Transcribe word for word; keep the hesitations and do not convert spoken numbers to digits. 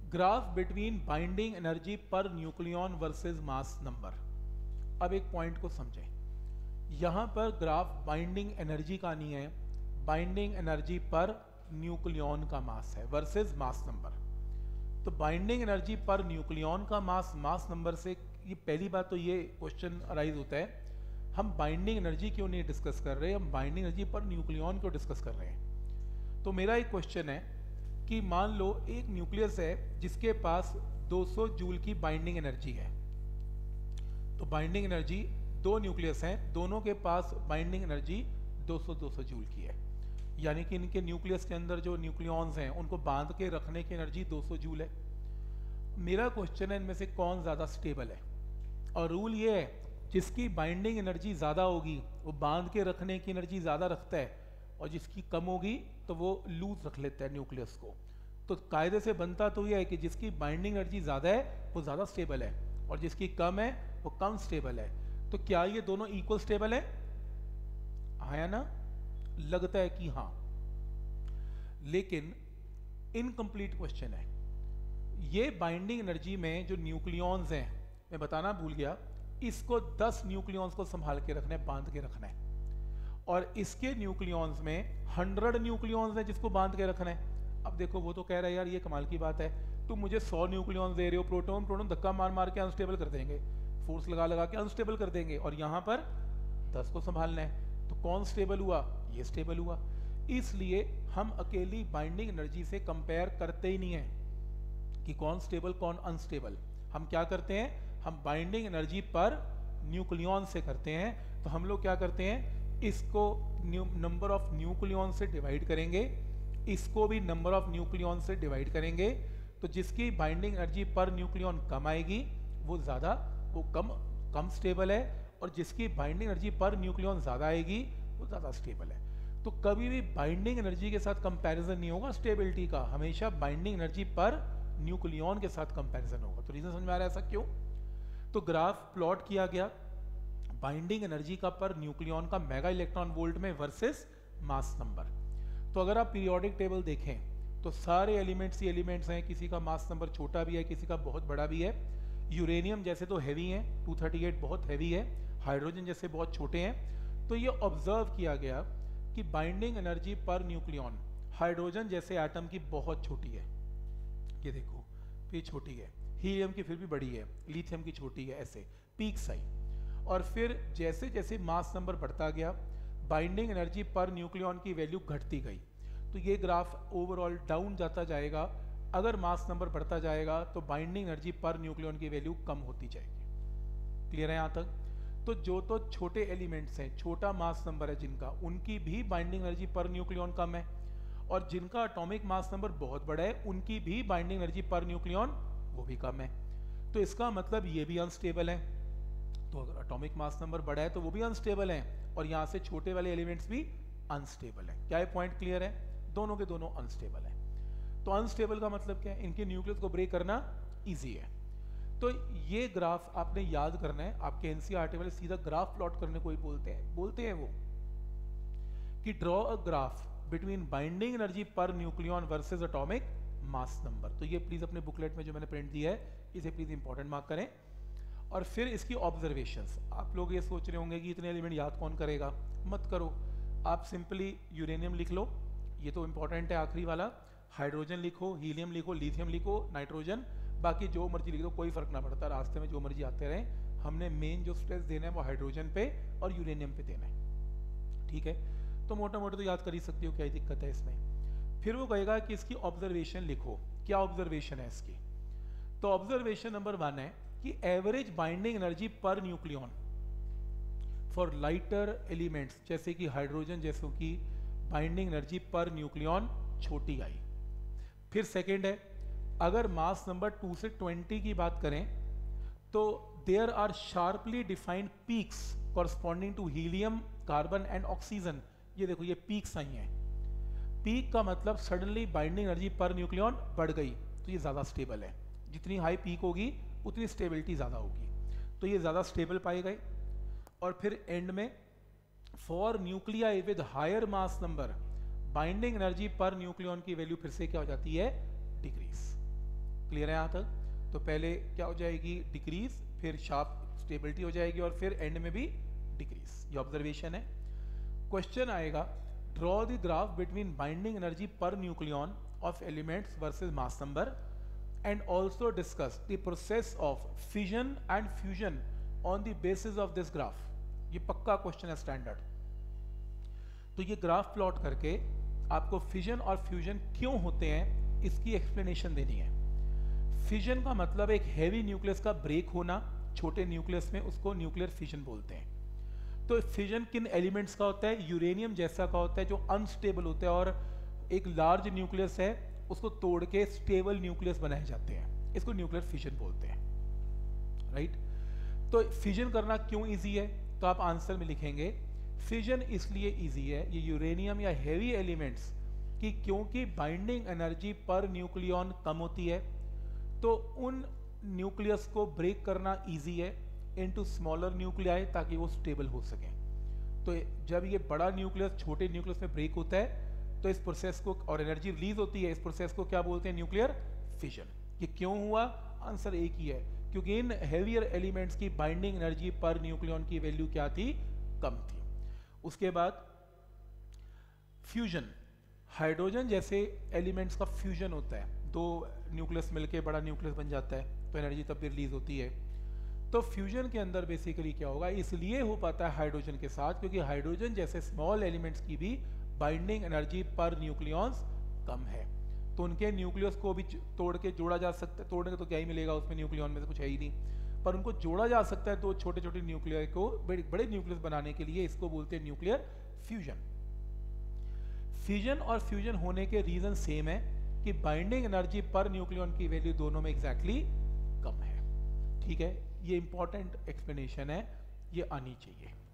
Graph between binding energy पर nucleon versus mass number. अब एक पॉइंट को समझें, यहाँ पर ग्राफ बाइंडिंग एनर्जी का नहीं है, बाइंडिंग एनर्जी पर न्यूक्लियन का मास है वर्सेस मास नंबर। तो बाइंडिंग एनर्जी पर न्यूक्लियन का मास मास नंबर से, ये पहली बात तो ये क्वेश्चन अराइज होता है, हम बाइंडिंग एनर्जी क्यों नहीं डिस्कस कर रहे, हम बाइंडिंग एनर्जी पर न्यूक्लियन क्यों डिस्कस कर रहे हैं। तो मेरा एक क्वेश्चन है कि मान लो एक न्यूक्लियस है जिसके पास दो सौ जूल की बाइंडिंग एनर्जी है। तो बाइंडिंग एनर्जी, दो न्यूक्लियस हैं, दोनों के पास बाइंडिंग एनर्जी दो सौ दो सौ जूल की है, यानी कि इनके न्यूक्लियस के अंदर जो न्यूक्लियॉन्स हैं उनको बांध के रखने की एनर्जी दो सौ जूल है। मेरा क्वेश्चन है इनमें से कौन ज़्यादा स्टेबल है, और रूल ये है जिसकी बाइंडिंग एनर्जी ज़्यादा होगी वो बांध के रखने की एनर्जी ज़्यादा रखता है, और जिसकी कम होगी तो वो लूज रख लेता है न्यूक्लियस को। तो कायदे से बनता तो ये है कि जिसकी बाइंडिंग एनर्जी ज़्यादा है वो ज़्यादा स्टेबल है, और जिसकी कम है वो कम स्टेबल है। तो क्या ये दोनों इक्वल स्टेबल है? हाँ या ना? लगता है कि हाँ, लेकिन इनकम्प्लीट क्वेश्चन है। ये बाइंडिंग एनर्जी में जो न्यूक्लियॉन्स हैं, मैं बताना भूल गया, इसको दस न्यूक्लियॉन्स को संभाल के रखना है, बांध के रखना है, और इसके न्यूक्लियॉन्स में हंड्रेड न्यूक्लियॉन्स हैं जिसको बांध के रखना है। अब देखो वो तो कह रहा है यार ये कमाल की बात है, तुम मुझे सौ न्यूक्लियॉन्स दे रहे हो, प्रोटॉन प्रोटॉन धक्का मार मार के अनस्टेबल कर देंगे, फोर्स लगा लगा के अनस्टेबल कर देंगे, और यहाँ पर दस को संभालना है। तो कौन स्टेबल हुआ? ये स्टेबल हुआ। इसलिए हम अकेली बाइंडिंग एनर्जी से कंपेयर करते ही नहीं है कि कौन स्टेबल कौन अनस्टेबल। हम क्या करते हैं, हम बाइंडिंग एनर्जी पर न्यूक्लियॉन से करते हैं। तो हम लोग क्या करते हैं, इसको नंबर ऑफ न्यूक्लियॉन से डिवाइड करेंगे, इसको भी नंबर ऑफ न्यूक्लियॉन से डिवाइड करेंगे। तो जिसकी बाइंडिंग एनर्जी पर न्यूक्लियॉन कम आएगी वो ज़्यादा, वो कम कम स्टेबल है, और जिसकी बाइंडिंग एनर्जी पर न्यूक्लियॉन ज़्यादा आएगी वो ज़्यादा स्टेबल है। तो कभी भी बाइंडिंग एनर्जी के साथ कंपैरिजन नहीं होगा स्टेबिलिटी का, हमेशा बाइंडिंग एनर्जी पर न्यूक्लियॉन के साथ कंपैरिजन होगा। तो रीजन समझ में आ रहा है ऐसा क्यों? तो ग्राफ प्लॉट किया गया बाइंडिंग एनर्जी का पर न्यूक्लियॉन का मेगा इलेक्ट्रॉन वोल्ट में वर्सेस मास नंबर। तो अगर आप पीरियोडिक टेबल देखें तो सारे एलिमेंट्स ही एलिमेंट्स हैं, किसी का मास नंबर छोटा भी है, किसी का बहुत बड़ा भी है। यूरेनियम जैसे तो हैवी हैं, दो सौ अड़तीस बहुत हैवी है, हाइड्रोजन जैसे बहुत छोटे हैं। तो ये ऑब्जर्व किया गया कि binding energy per nucleon hydrogen जैसे एटम की बहुत छोटी है, ये देखो ये छोटी है, हीलियम की फिर भी बड़ी है, लिथियम की छोटी है, ऐसे पीक साइज। और फिर जैसे जैसे मास नंबर बढ़ता गया बाइंडिंग एनर्जी पर न्यूक्लियॉन की वैल्यू घटती गई। तो ये ग्राफ ओवरऑल डाउन जाता जाएगा। अगर मास नंबर बढ़ता जाएगा तो बाइंडिंग एनर्जी पर न्यूक्लियॉन की वैल्यू कम होती जाएगी। क्लियर है यहाँ तक? तो जो तो छोटे एलिमेंट्स हैं, छोटा मास नंबर है जिनका, उनकी भी बाइंडिंग एनर्जी पर न्यूक्लियॉन कम है, और जिनका एटॉमिक मास नंबर बहुत बड़ा है उनकी भी बाइंडिंग एनर्जी पर न्यूक्लियॉन वो भी कम है। तो इसका मतलब ये भी अनस्टेबल है। तो अगर एटॉमिक मास नंबर बड़ा है तो वो भी अनस्टेबल है, और यहाँ से छोटे वाले एलिमेंट्स भी अनस्टेबल है। क्या ये पॉइंट क्लियर है? दोनों के दोनों अनस्टेबल है। तो अनस्टेबल का मतलब क्या है? इनके न्यूक्लियस को ब्रेक करना इजी है। तो ये ग्राफ आपने याद करना है, आपके एनसीईआरटी वाले सीधा ग्राफ प्लॉट करने को ही बोलते हैं बोलते हैं वो कि draw a graph between binding energy per nucleon versus atomic mass number. तो ये प्लीज अपने बुकलेट में जो मैंने प्रिंट दिया है इसे प्लीज इंपॉर्टेंट मार्क करें। और फिर इसकी ऑब्जर्वेशंस। आप लोग ये सोच रहे होंगे कि इतने एलिमेंट याद कौन करेगा, मत करो। आप सिंपली यूरेनियम लिख लो, ये तो इंपॉर्टेंट है आखिरी वाला, हाइड्रोजन लिखो, हीलियम लिखो, लिथियम लिखो, नाइट्रोजन, बाकी जो मर्जी लिख दो, कोई फर्क ना पड़ता, रास्ते में जो मर्जी आते रहे। हमने मेन जो स्ट्रेस देना है वो हाइड्रोजन पे और यूरेनियम पे देना है, ठीक है? तो मोटा मोटा तो याद कर ही सकती हो, क्या ही दिक्कत है इसमें। फिर वो कहेगा कि इसकी ऑब्जर्वेशन लिखो। क्या ऑब्जर्वेशन है इसकी? तो ऑब्जर्वेशन नंबर वन है कि average binding energy per nucleon for lighter elements जैसे कि हाइड्रोजन जैसों की बाइंडिंग एनर्जी पर न्यूक्लियॉन छोटी आई। फिर सेकंड है, अगर मास नंबर टू से ट्वेंटी की बात करें तो there are sharply defined peaks corresponding to helium, carbon and oxygen. ये देखो ये पीक्स आई हैं। पीक का मतलब suddenly binding energy per nucleon बढ़ गई, तो ये ज़्यादा स्टेबल है। जितनी हाई पीक होगी उतनी स्टेबिलिटी ज़्यादा होगी, तो ये ज़्यादा स्टेबल पाए गए। और फिर एंड में for nuclei with higher mass number binding energy per nucleon की वैल्यू फिर से क्या हो जाती है? डिक्रीज। क्लियर है यहाँ तक? तो पहले क्या हो जाएगी, डिक्रीज, फिर शार्प स्टेबिलिटी हो जाएगी और फिर एंड में भी डिक्रीज। ये ऑब्जर्वेशन है। क्वेश्चन आएगा, draw the graph between binding energy पर nucleon of elements versus mass number and also discuss the process of fission and fusion on the basis of this graph. ये पक्का question है, standard. तो ये graph plot करके आपको fission और fusion क्यों होते हैं इसकी एक्सप्लेनेशन देनी है। फिजन का मतलब एक हैवी न्यूक्लियस का ब्रेक होना छोटे न्यूक्लियस में, उसको न्यूक्लियर फिजन बोलते हैं। तो फिजन किन एलिमेंट्स का होता है? यूरेनियम जैसा का होता है जो अनस्टेबल होता है, और एक लार्ज न्यूक्लियस है उसको तोड़ के स्टेबल न्यूक्लियस बनाए जाते हैं, इसको न्यूक्लियर फिजन बोलते हैं, राइट। तो फिजन करना क्यों इजी है? तो आप आंसर में लिखेंगे फिजन इसलिए इजी है ये यूरेनियम या हैवी एलिमेंट्स की, क्योंकि बाइंडिंग एनर्जी पर न्यूक्लियन कम होती है, तो उन न्यूक्लियस को ब्रेक करना इजी है इनटू स्मॉलर न्यूक्लियाई ताकि वो स्टेबल हो सकें। तो जब ये बड़ा न्यूक्लियस छोटे न्यूक्लियस में ब्रेक होता है तो इस प्रोसेस को, और एनर्जी रिलीज होती है, इस प्रोसेस को क्या बोलते हैं? Nuclear fission. ये क्यों हुआ? आंसर एक ही है, क्योंकि इन हेवियर एलिमेंट्स की बाइंडिंग एनर्जी पर न्यूक्लियन की वैल्यू क्या थी? कम थी। उसके बाद फ्यूजन, हाइड्रोजन जैसे एलिमेंट्स का फ्यूजन होता है, दो न्यूक्लियस मिलके बड़ा न्यूक्लियस बन जाता है, तो एनर्जी तब भी रिलीज होती है। तो फ्यूजन के अंदर बेसिकली क्या होगा, इसलिए हो पाता है हाइड्रोजन के साथ क्योंकि हाइड्रोजन जैसे स्मॉल एलिमेंट्स की भी बाइंडिंग एनर्जी पर न्यूक्लियंस कम है, तो उनके न्यूक्लियस को भी तोड़ के जोड़ा जा सकता है। तोड़ने तो क्या ही मिलेगा उसमें, न्यूक्लियन में से कुछ है ही नहीं, पर उनको जोड़ा जा सकता है दो छोटे छोटे न्यूक्लियर को बड़े बड़े न्यूक्लियस बनाने के लिए। इसको बोलते हैं न्यूक्लियर फ्यूजन। फ्यूजन और फ्यूजन होने के रीजन सेम है कि बाइंडिंग एनर्जी पर न्यूक्लियन की वैल्यू दोनों में एग्जैक्टली कम है। ठीक है, ये इंपॉर्टेंट एक्सप्लेनेशन है, ये आनी चाहिए।